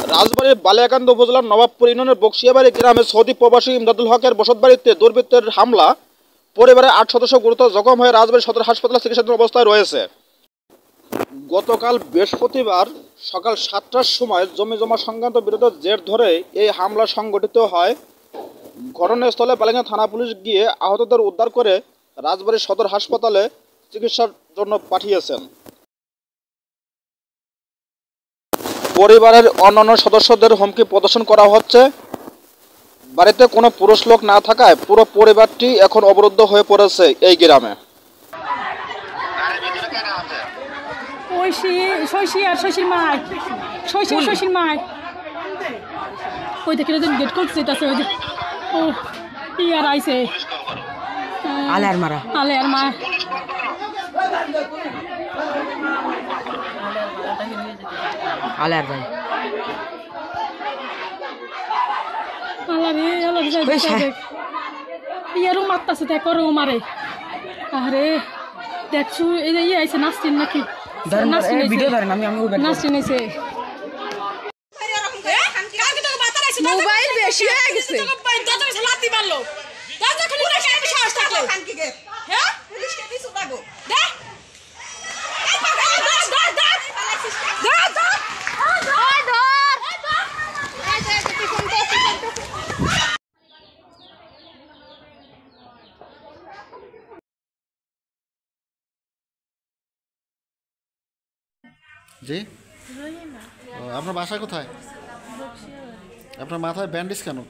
রাজবাড়ীর বালিয়াকান্দ উপজেলার নবাবপুর ইউনিয়নের বক্সিয়াবাড়ি গ্রামে সৌদি প্রবাসী ইমদাদুল হকের বসতবাড়িতে দুর্বৃত্তের হামলা। পরিবারের ৮ সদস্য গুরুতর জখম হয়ে রাজবাড়ী সদর হাসপাতালে চিকিৎসাধীন অবস্থায় রয়েছে। গতকাল বৃহস্পতিবার সকাল ৭টার সময় জমি জমা সংক্রান্ত বিরোধের জের ধরে এই হামলা সংঘটিত হয়। ঘটনাস্থলে বালিয়াকান্দ থানা পুলিশ গিয়ে আহতদের উদ্ধার করে রাজবাড়ী সদর হাসপাতালে চিকিৎসার জন্য পাঠিয়েছেন। পরিবারের অন্যান্য সদস্যদের হুমকি প্রদর্শন করা হচ্ছে। বাড়িতে কোনো পুরুষ লোক না থাকায় পুরো পরিবারটি এখন অবরুদ্ধ হয়ে পড়েছে এই গ্রামে। ইয়ারও মারতাছে দেখো মারে। আরে দেখছো এই যে আইছে নাচছেন নাকি? নাচছেন এসে মোবাইল বেশি হয়ে গেছে। জি, আপনার বাসা কোথায়? আপনার মাথায় ব্যান্ডেজ কেন?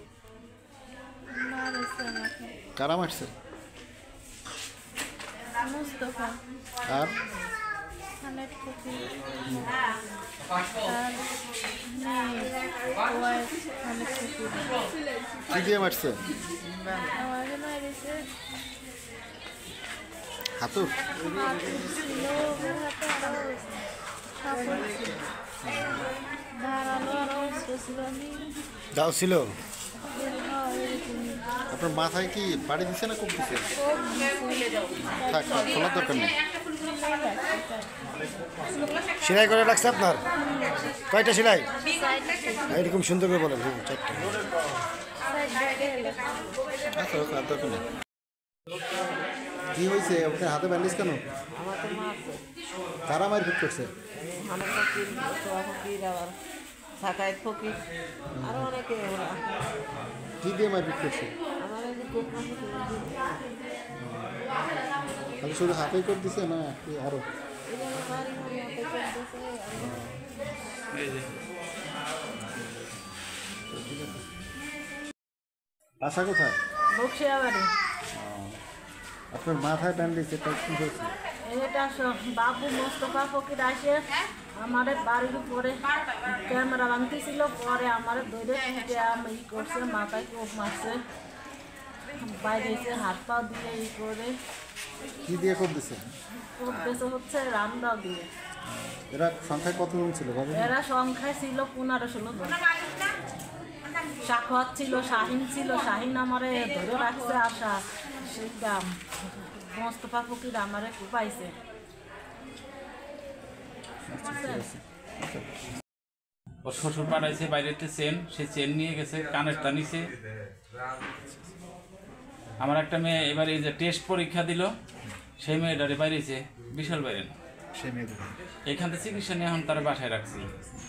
কারা মারছে? আর কি দিয়ে মারছে? হাতুর? দাও ছিল? আপনার মাথায় কি বাড়ি দিচ্ছে না খুব দিচ্ছে? থাক, খোলার দরকার নেই। সেলাই করে রাখছে আপনার? কয়টা সেলাই? এরকম সুন্দর করে বলেন। 4টা। আচ্ছা, দরকার নেই। কি হয়েছে? আপনার হাতে ব্যান্ডেজ কেন? কারা মারপিট করছে? কি দিয়ে মারপিট করছে? শুধু হাতেই করে দিছে না আরো? বাসা কোথায়? আপনার মাথায় ব্যান্ডেজ, এটা কি হয়েছে? এটা বাবু মোস্তফা ফকির আসে আমাদের বাড়ির উপরে ক্যামেরা ভাঙতেছিল, পরে আমার ধরে ই করছে, মাথায় কোপ মারছে, বাইরে হাত পাও দিয়ে ই করে। কি দিয়ে কোপ দিছে? কোপ দিছে হচ্ছে রামদাও দিয়ে। এরা সংখ্যায় কতজন ছিল? এরা সংখ্যায় ছিল 15-16 জন। সাখাওয়াত ছিল, শাহিন ছিল। শাহিন আমারে ধরে রাখছে, আসা সেইটা মোস্তফা ফকির আমারে পাইছে। ওর শ্বশুর পাঠাইছে বাইরেতে চেন, সে চেন নিয়ে গেছে, কানেরটা নিছে। আমার একটা মেয়ে এবার এই যে টেস্ট পরীক্ষা দিল, সেই মেয়েটারে বাইরেছে বিশাল বাইরে। এখান থেকে চিকিৎসা নিয়ে এখন তারা বাসায় রাখছি।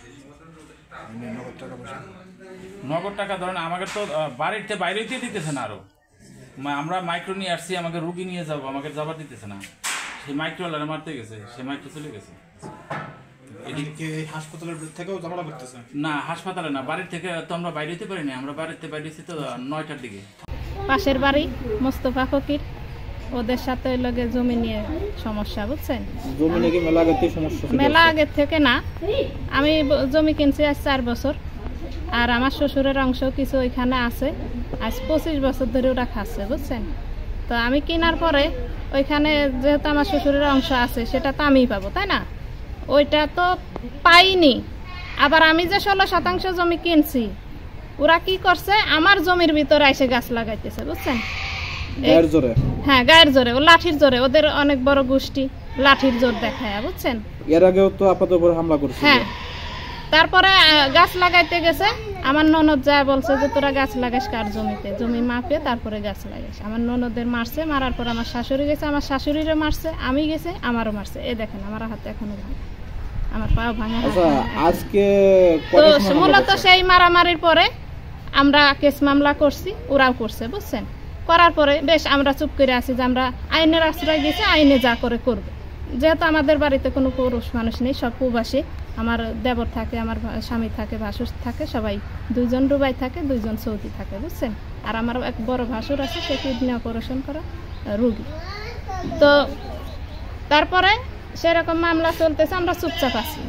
নগদ টাকা ধরেন আমাকে তো বাড়িতে বাইরেতে দিতেছে না। আরো আমরা মাইক্রো নিয়ে আসছি, আমাকে রুগী নিয়ে যাবো, আমাকে যাবার দিতেছে না। সেই মাইক্রোওয়ালারা মারতে গেছে, সে মাইক্রো চলে গেছে। হাসপাতালের থেকেও ঝামেলা করতেছে না, হাসপাতালে না, বাড়ির থেকে তো আমরা বাইরে হতে পারি না। আমরা বাড়িতে বাইরেছি তো 9টার দিকে। পাশের বাড়ি মোস্তফা ফকির, ওদের সাথে ওই লগে জমি নিয়ে সমস্যা, বুঝছেন? জমি নাকি মেলা আগে থেকে সমস্যা? মেলা আগে থেকে না, আমি জমি কিনছি আজ 4 বছর। আর আমার শ্বশুরের অংশ কিছু ওইখানে আছে, আজ 25 বছর ধরে ওরা খাচ্ছে, বুঝছেন? তো আমি কেনার পরে ওইখানে যেহেতু আমার শ্বশুরের অংশ আছে, সেটা তো আমিই পাবো, তাই না? ওইটা তো পাইনি। আবার আমি যে 16% জমি কিনছি, ওরা কি করছে, আমার জমির ভিতরে এসে গাছ লাগাইতেছে, বুঝছেন? গায়ের জোরে? হ্যাঁ, গায়ের জোরে, ও লাঠির জোরে। ওদের অনেক বড় গোষ্ঠী, লাঠির জোর দেখায়, বুঝছেন? এর আগেও তো আপনাদের উপর হামলা করছে। হ্যাঁ, তারপরে গাছ লাগাইতে গেছে, আমার ননদ যা বলছে যে তোরা গাছ লাগাস কার জমিতে, জমি মাপে তারপরে গাছ লাগাস। আমার ননদের মারছে, মারার পর আমার শাশুড়ি গেছে, আমার শাশুড়িরও মারছে, আমি গেছে, আমারও মারছে। এই দেখেন আমার হাতে এখনো ভাঙা, আমার পাও ভাঙা। আজকে তো মূলত সেই মারামারির পরে আমরা কেস মামলা করছি, ওরাও করছে, বুঝছেন। করার পরে বেশ আমরা চুপ করে আছি যে আমরা আইনের আশ্রয় গেছি, আইনে যা করে করবে। যেহেতু আমাদের বাড়িতে কোনো পুরুষ মানুষ নেই, সব প্রবাসী, আমার দেবর থাকে, আমার স্বামী থাকে, ভাসুর থাকে, সবাই 2 জন দুবাই থাকে, 2 জন সৌদি থাকে, বুঝছেন। আর আমার এক বড় ভাসুর আছে, সে কিডনি অপারেশন করা রুগী। তো তারপরে সেরকম মামলা চলতেছে, আমরা চুপচাপ আছি।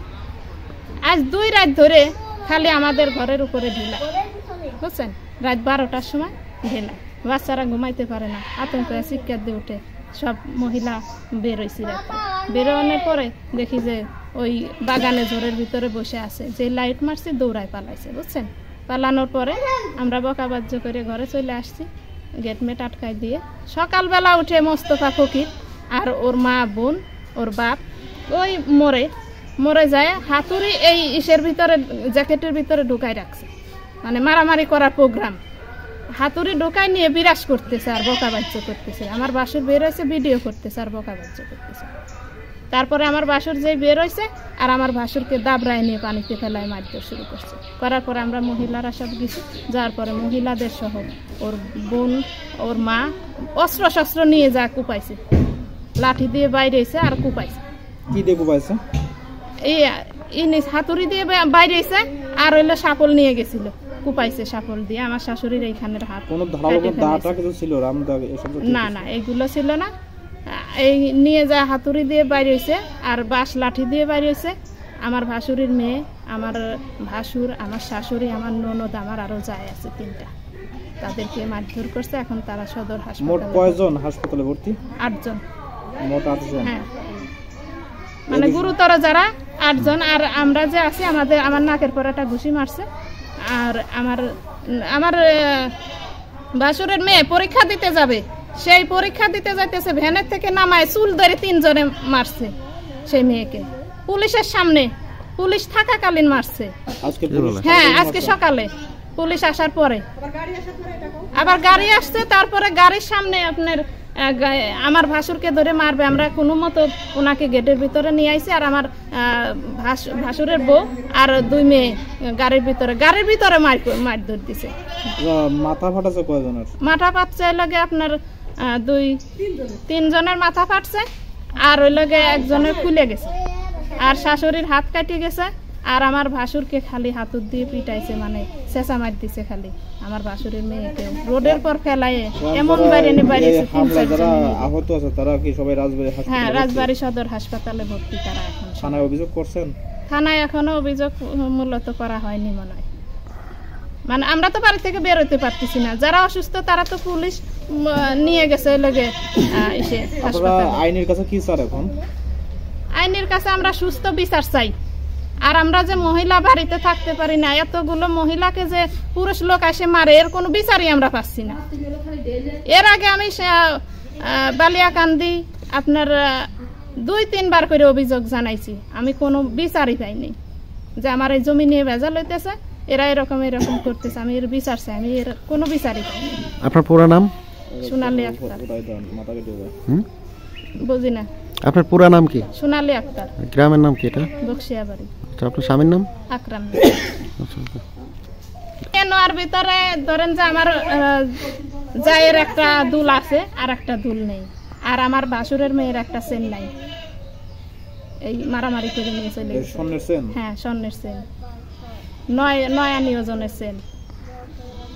আজ 2 রাত ধরে খালি আমাদের ঘরের উপরে ঢিলা, বুঝছেন। রাত 12টার সময় ঢিলা, বাচ্চারা ঘুমাইতে পারে না, আতঙ্কে চিৎকার দিয়ে উঠে। সব মহিলা বেরোইছি রাতে, বেরোনোর পরে দেখি যে ওই বাগানে ঝোরের ভিতরে বসে আছে, যে লাইট মারছি দৌড়ায় পালাইছে, বুঝছেন। পালানোর পরে আমরা বকাবাজ্য করে ঘরে চলে আসছি, গেটমেট আটকাই দিয়ে। সকালবেলা উঠে মোস্তফা ফকির আর ওর মা বোন, ওর বাপ ওই মরে যায়, হাতুড়ি এই ইসের ভিতরে, জ্যাকেটের ভিতরে ঢুকাই রাখছে, মানে মারামারি করার প্রোগ্রাম। হাতুড়ি ঢোকায় নিয়ে বিরাজ করতেছে আর বকাবাজ্য করতেছে। আমার বাসুর বের হয়েছে, ভিডিও করতেছে আর বকাবাজ্য করতেছে। তারপরে আমার বাসুর যেই বের হয়েছে আর আমার ভাসুরকে দাবড়ায় নিয়ে পানিতে ফেলায় মারতে শুরু করছে। করার পরে আমরা মহিলারা সব গেছি, যাওয়ার পরে মহিলাদের সহ ওর বোন, ওর মা অস্ত্র শস্ত্র নিয়ে যা কুপাইছে, লাঠি দিয়ে বাইরে এসে আর কুপাইছে। কি দিয়ে কুপাইছে? এই হাতুড়ি দিয়ে বাইরে এসে আর হইলো সাপল নিয়ে গেছিল, কুপাইছে সাপল দিয়ে। আমার শাশুড়ির এইখানের হাত, কোনো ধারালো দাঁড়টা কিছু ছিল? না না, এইগুলো ছিল না। এই নিয়ে যা হাতুড়ি দিয়ে বাইরে হয়েছে আর বাঁশ লাঠি দিয়ে বাইরে হয়েছে। আমার ভাসুরির মেয়ে, আমার ভাসুর, আমার শাশুড়ি, আমার ননদ, আমার আরো যায় আছে 3টা, তাদেরকে মারধর করছে। এখন তারা সদর হাসপাতালে। মোট কয়জন হাসপাতালে ভর্তি? 8 জন। মোট 8 জন? হ্যাঁ, মানে গুরুতর যারা 8 জন। আর আমরা যে আছি, আমার নাকের পরাটা ঘুষি মারছে। আর আমার ভাসুরের মেয়ে পরীক্ষা দিতে যাবে, সেই পরীক্ষা দিতে যাইতেছে, ভ্যানের থেকে নামায় চুল ধরে 3 জনে মারছে সেই মেয়েকে, পুলিশের সামনে, পুলিশ থাকাকালীন মারছে। হ্যাঁ, আজকে সকালে পুলিশ আসার পরে আবার গাড়ি আসছে, তারপরে গাড়ির সামনে আপনার আমার ভাসুরকে ধরে মারবে। আমরা কোনো মতো ওনাকে গেটের ভিতরে নিয়ে আইছি। আর আমার ভাসুরের বউ আর 2 মেয়ে গাড়ির ভিতরে মারধর দিছে। মাথা ফাটাছে কয়জনের? মাথা ফাটছে লাগে আপনার 2-3 জনের মাথা ফাটছে, আর ওই লগে একজনের খুলে গেছে, আর শাশুড়ির হাত কাটে গেছে। আর আমার ভাসুরকে খালি হাতুর দিয়ে পিটাইছে, মানে চেঁচা মার দিছে খালি। আমার ভাসুরের মেয়েকে রোডের পর ফেলায় এমন বাইরে আহত আছে তারা কি সবাই রাজবাড়ী হাসপাতালে? হ্যাঁ, রাজবাড়ী সদর হাসপাতালে ভর্তি তারা। এখন থানায় অভিযোগ করছেন? থানায় এখনো অভিযোগ মূলত করা হয়নি মনে হয়। মানে আমরা তো বাড়ি থেকে বের হতে পারতেছি না, যারা অসুস্থ তারা তো পুলিশ নিয়ে গেছে লগে এসে হাসপাতালে। আইনের কাছে কি চান এখন? আইনের কাছে আমরা সুস্থ বিচার চাই। আর আমরা যে মহিলা বাড়িতে থাকতে পারি না, এতগুলো মহিলাকে যে পুরুষ লোক এসে মারে, এর কোনো বিচারই আমরা পাচ্ছি না। এর আগে আমি বালিয়াকান্দি আপনার 2-3 বার করে অভিযোগ জানাইছি, আমি কোনো বিচারই পাইনি। যে আমার এই জমি নিয়ে ভেজাল হইতেছে, এরা এরকম করতেছে, আমি এর বিচার চাই, আমি এর কোনো বিচারই পাইনি। আপনার পুরো নাম? সোনালী আক্তার। বুঝি না। আপনার পুরো নাম কি? সোনালী আক্তার। গ্রামের নাম কি এটা? বক্সিয়াবাড়ি। আপনার স্বামীর নাম? আকরাম। আর ভিতরে ধরেন যে আমার জায়ের একটা দুল আছে আর একটা দুল নেই, আর আমার ভাসুরের মেয়ের একটা চেন নাই। এই মারামারি করে নিয়ে চলে গেছে। স্বর্ণের চেন? হ্যাঁ, স্বর্ণের চেন, 9 আনি ওজনের চেন।